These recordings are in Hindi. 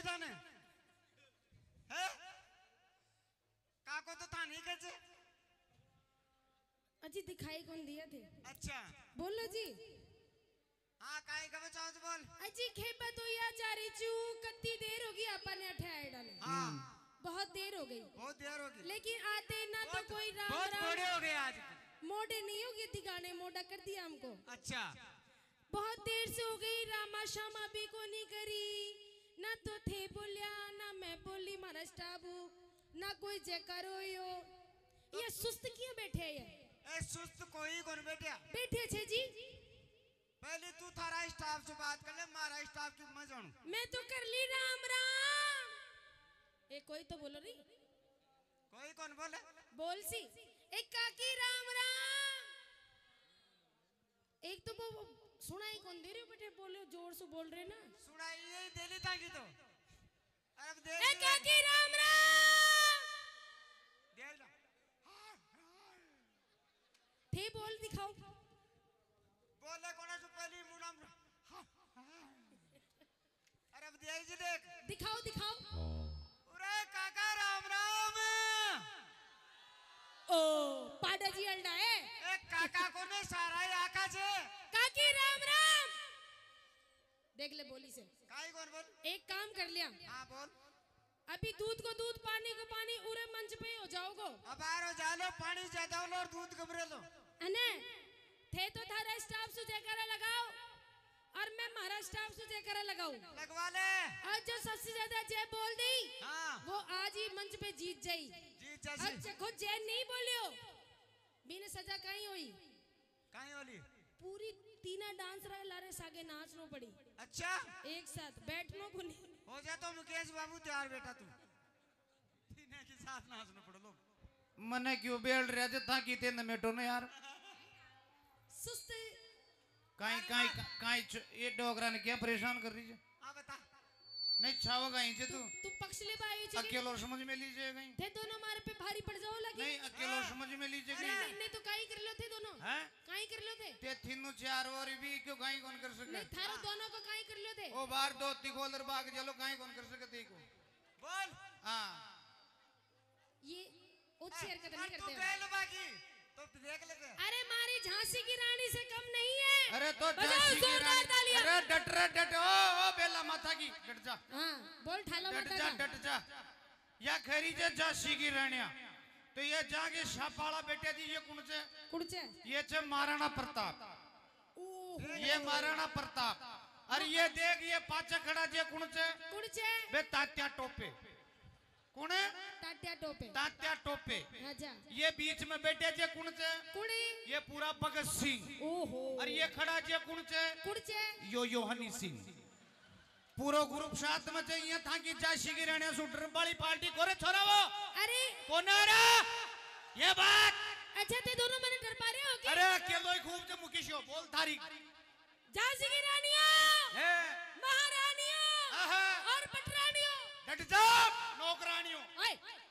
थाने है काको तो था नहीं कैसे अजी दिखाई कौन दिया थे? अच्छा बोलो जी। हाँ काहे का बचाओ तो बोल। अजी खेपा तो या चारी चू कत्ती देर होगी अपन अठाए डाले। हाँ बहुत देर हो गई। बहुत देर हो गई लेकिन आते ना तो कोई राम बहुत राम बड़े हो गए आज। मोटे नहीं हो गए थी गाने मोटा कर दिया हमको। अच्छा बहुत देर से हो गई रामा शामा भी को नहीं करी ना तो थे बोलिया ना मैं बोली मारा स्टाफ ना कोई जयकारो यो ये सुस्त क्यों बैठे ये? ए सुस्त कोई कौन बैठा बैठे छे जी। पहले तू थारा स्टाफ से बात कर ले मारा स्टाफ की मैं जानू। मैं तो कर ली राम राम। ए कोई तो बोलो रही कोई कौन बोले बोल सी एक काकी राम राम। एक तो वो सुनाई कौन दे रहे हो बेटे बोलो जोर से बोल रहे ना सुनाई यही देली था कि तो अब दे ए काकी राम राम दे ला थे बोल दिखाओ बोले कोने से पहली मुना अरे अब दे जी देख दिखाओ दिखाओ। अरे काका राम राम ओ पाडा जी अल्डा है एक काका को ने सारा ही आका छे काकी राम राम। देख ले बोली से काई कौन बोल एक काम कर लिया। हाँ बोल अभी दूध को दूध पानी को पानी उरे मंच पे हो जाओगो। अब आरो जालो पानी ज्यादा लो और दूध कमरे लो अने थे तो थारा स्टाफ से जयकारा लगाओ और मैं महाराज स्टाफ से जयकारा लगाऊं लगवा ले। और जो सबसे ज्यादा जय बोल दी हाँ वो आज ही मंच पे जीत जाई। जी चाची अब देखो जय नहीं बोलियो बिना सजा कहीं हुई काई होली पूरी तीना डांस रहे लारे सागे नाचनो पड़ी। अच्छा एक साथ बैठनो को नहीं हो जा तो मुकेश बाबू तैयार बेटा तू तीने के साथ नाचना पड़ लो मने क्यों बेल रहे थे था की ते न मेटो ने यार सुस्त काई काई काई ये डोगरा ने क्या परेशान कर रही है। हाँ बता नहीं छावा कहीं से तू तू पक्ष ले पाई छी अकेलो समझ में लीजिए कहीं थे दोनों मारे पे भारी पड़ जाओ लगे नहीं अकेलो समझ में लीजिए नहीं नहीं नहीं तो काई कर लो थे दोनों हैं काई कर लो थे ते थिनु चार और भी क्यों काई कौन कर सके नहीं थारो दोनों को काई कर लो थे ओ बाहर दो तिकोलर बाग चलो काई कौन कर सके को बोल हां ये उच्च हरकत नहीं तू करते गए बाकी तो देख लेते अरे मारी झांसी की रानी से कम नहीं है। अरे तो बजाओ झांसी की जोरदार रानी तालियां। अरे डट रे डट ओ बेला माथा की डट जा हाँ बोल ठालो डट माता जा का। डट जा या खरी जे झांसी की रानिया तो ये जाके छापाड़ा बेटे थी ये कौन से कुड़चे ये छे महाराणा प्रताप ओहो ये महाराणा प्रताप अरे ये देख ये पाछे खड़ा जे कौन से कुड़चे बे तात्या टोपे कौन है टाटिया टोपे तात्या टोपे अच्छा ये बीच में बैठे जे कौन से कुड़ी ये पूरा भगत सिंह ओहो और ये खड़ा जे कौन से कुड़चे यो हनी सिंह पूरा ग्रुप साथ में चाहिए था कि झांसी की रानी शूटर वाली पार्टी कोरे छोरा वो अरे कौन आ रहा ये बात अच्छा ते दोनों मने डर पा रहे हो क्या? अरे अकेलो ही खूब जे मुकेश हो बोल तारीख झांसी की रानियां है महारानियां आहा और पटरानियों डट जा नौकरानियों ओए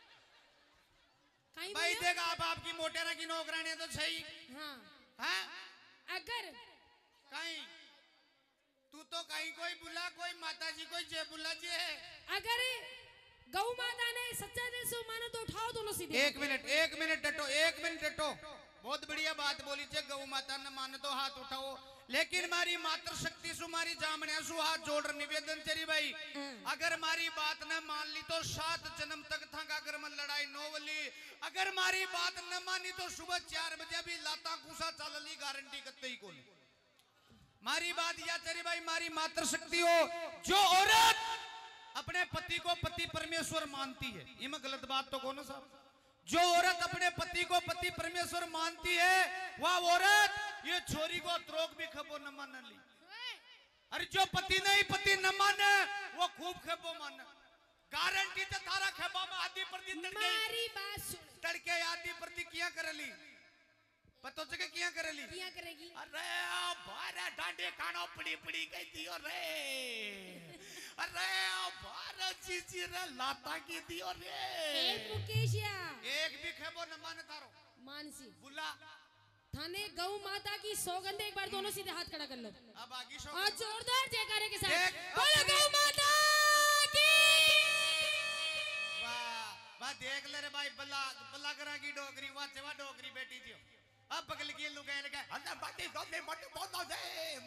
काई भाई बोले? देगा आप आपकी मोटेरा की नौकरानियां तो सही हाँ हैं अगर कहीं तू तो कहीं कोई बुला कोई माताजी कोई जय बुला जी है अगर गौ माता ने सच्चा दिल से मानो तो उठाओ दोनों सीधे। एक मिनट डटो बहुत बढ़िया बात बोली छे गौ माता ने माने तो हाथ उठाओ लेकिन मारी मातृ शक्ति सु मारी जामने सु हाथ जोड़ निवेदन चरी भाई अगर मारी बात न मान ली तो 7 जन्म तक था अगर मैं लड़ाई नोवली अगर मारी बात न मानी तो सुबह 4 बजे भी लाता कुसा चलली गारंटी कत्ते ही कोनी मारी बात या चरी भाई मारी मातृ शक्ति हो जो औरत अपने पति को पति परमेश्वर मानती है इम गलत बात तो कौन साहब जो औरत अपने पति को पति परमेश्वर मानती है वह औरत ये छोरी को त्रोक भी खबो न मान ली अरे जो पति न माने वो खूब खबो माने गारंटी तो थारा खबा में आदि प्रति मारी बात सुन तड़के आदि प्रति किया कर ली पतो जगह किया कर ली किया करेगी अरे बारे डांडे कानो पड़ी पड़ी गई दियो रे अरे बारे चीची रे लाता की दियो रे ए मुकेशिया एक भी खेबो न मान तारो मानसी बुला थाने गौ माता की सौगंध एक बार दोनों सीधे हाथ खड़ा कर लो अब आगे और जोरदार जयकारे के एक- साथ बोलो गौ माता की देख ले रे भाई बल्लागरा की डोगरी वाचे वा डोगरी बेटी थी अब बगल की लुगाई लगा अंदर बाटी गोदे मत बोल दे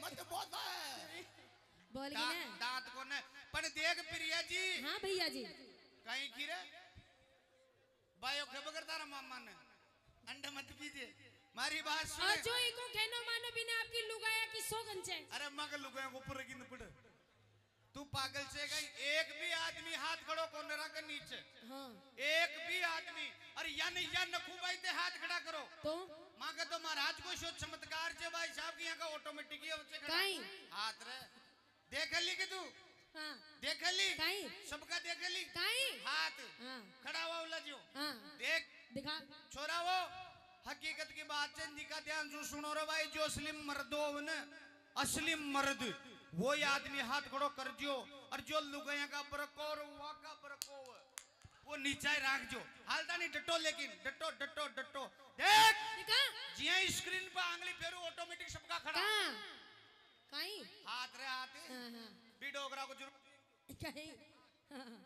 बोल गई ना दांत को न पर देख प्रिया जी हाँ भैया जी कहीं की रे भाई ओके बगर तारा मामा ने अंडा मत कीजिए मारी बात सुन और जो एको कहनो मानो बिना आपकी लुगाया की सोगन छे अरे मग लुगाया को ऊपर गिन पड़ तू पागल से गई एक भी आदमी हाथ खड़ो कोनरा के नीचे हाँ एक भी आदमी अरे या नखू भाई ते हाथ खड़ा करो तो मां का तो महाराज को शो चमत्कार छे भाई साहब की यहां का ऑटोमेटिक ही होचे खड़ा काई हाथ रे देख ली के तू हाँ देख ली काई सबका देख ली काई हाथ हाँ खड़ा हुआ उलझो हाँ देख दिखा छोरा वो हकीकत की बात है जी का ध्यान से सुनो रे भाई जो असली मर्दो न असली मर्द वो आदमी हाथ खड़ो कर जो और जो लुगाया का बरकोर वाका बरको वो नीचे रख जो हालता नहीं डटो लेकिन डटो डटो डटो देख दिखा जिया स्क्रीन पे आंगली फेरू ऑटोमेटिक सबका खड़ा कहाँ काई हाथ रे हाथ हाँ हाँ भी डोगरा को जरूर काई हाँ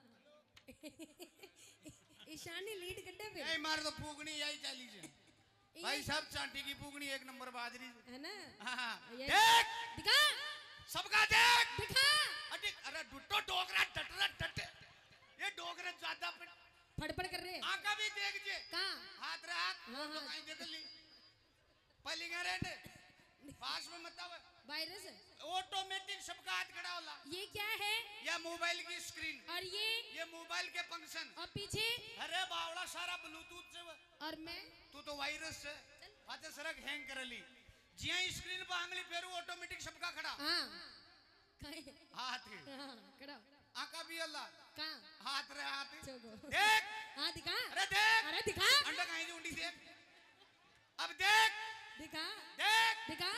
ईशानी लीड गड्ढे पे यही मार तो फूकनी यही चाली से भाई सब चांटी की फूकनी एक नंबर बाजरी है ना हाँ ये- देख दिखा सबका देख दिखा अरे डुट्टो डोगरा डटरा डटे ये डोगरा ज्यादा फड़फड़ कर रहे आका भी देख जे कहाँ हाथ रे हाथ हाँ, तो हाँ। कहीं देख ली पहली रेंड पास में मत आवे वायरस ऑटोमेटिक सबका हाथ खड़ा होला ये क्या है या मोबाइल की स्क्रीन और ये मोबाइल के फंक्शन और पीछे अरे बावड़ा सारा ब्लूटूथ से और मैं तू तो वायरस से आते सरक हैंग कर ली जिया स्क्रीन पर आंगली फेरू ऑटोमेटिक सबका खड़ा हाँ काई हाथ हाँ खड़ा आका भी अल्लाह कहाँ हाथ रे हाथ चोगो देख हाँ दिखा अरे देख अरे दिखा अंडा कहीं से उंडी देख अब देख दिखा देख दिखा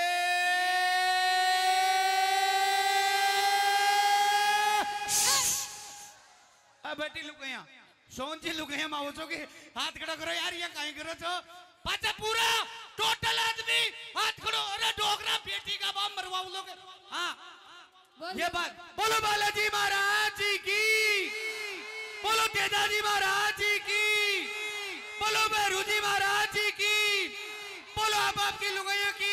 अब बेटी लुक गया सोन जी लुक गया माओ के हाथ खड़ा करो यार ये कहीं करो तो पाचा पूरा टोटल आदमी हाथ खड़ो अरे डोगरा बेटी का बाप मरवाओ लोग हाँ बोल ये बात बोलो बालाजी महाराज जी की बोलो तेजाजी महाराज जी की बोलो भैरू जी महाराज जी की बोलो आप आपकी लुगाइयों की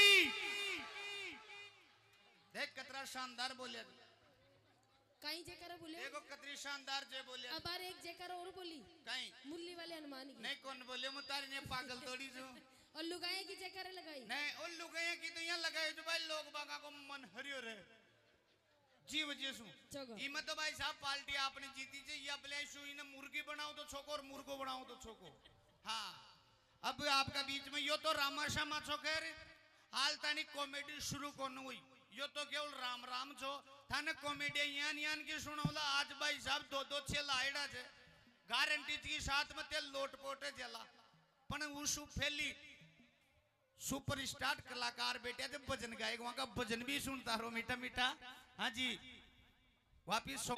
देख कतरा शानदार बोले कहीं जेकर बोले देखो कतरी शानदार जे बोले अब बार एक जेकर और बोली कहीं मुरली वाले हनुमान की नहीं कौन बोले मुतारी ने पागल थोड़ी जो और लुगाए की जेकर लगाई नहीं उन लुगाइयों की तो यहाँ लगाए जो भाई लोग बागा को मन हरियो रहे जीव जेसु चोगो इमा तो भाई साहब पार्टी आपने जीती जे या ब्लेशु इन्हें मुर्गी बनाओ तो छोको और मुर्गो बनाओ तो छोको हाँ अब आपका बीच में यो तो रामा शामा छोकर हाल तानी कॉमेडी शुरू करनी हुई यो तो केवल राम राम छो थाने कॉमेडी यान की सुनौला आज भाई साहब दो दो छे लाइडा छे गारंटी की साथ में ते लोट पोटे जला पण उसु फैली सुपर स्टार कलाकार बेटे थे भजन गायक वहां का भजन भी सुनता रहो मीठा मीठा हाँ जी वापिस